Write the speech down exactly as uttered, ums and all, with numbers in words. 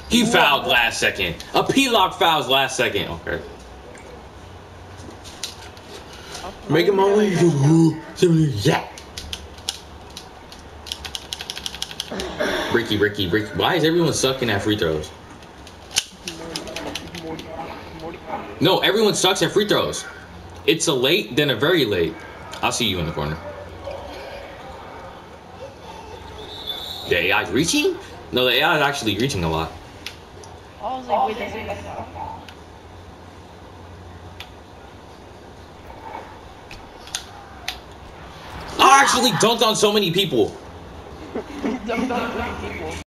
He fouled last second. A P-lock fouls last second. Okay. Making my way. Yeah. Ricky, Ricky, Ricky. Why is everyone sucking at free throws? No, everyone sucks at free throws. It's a late, then a very late. I'll see you in the corner. The A I's reaching? No, the A I is actually reaching a lot. I was like, wait, that's it. I actually dunked on so many people. Dunked on three people.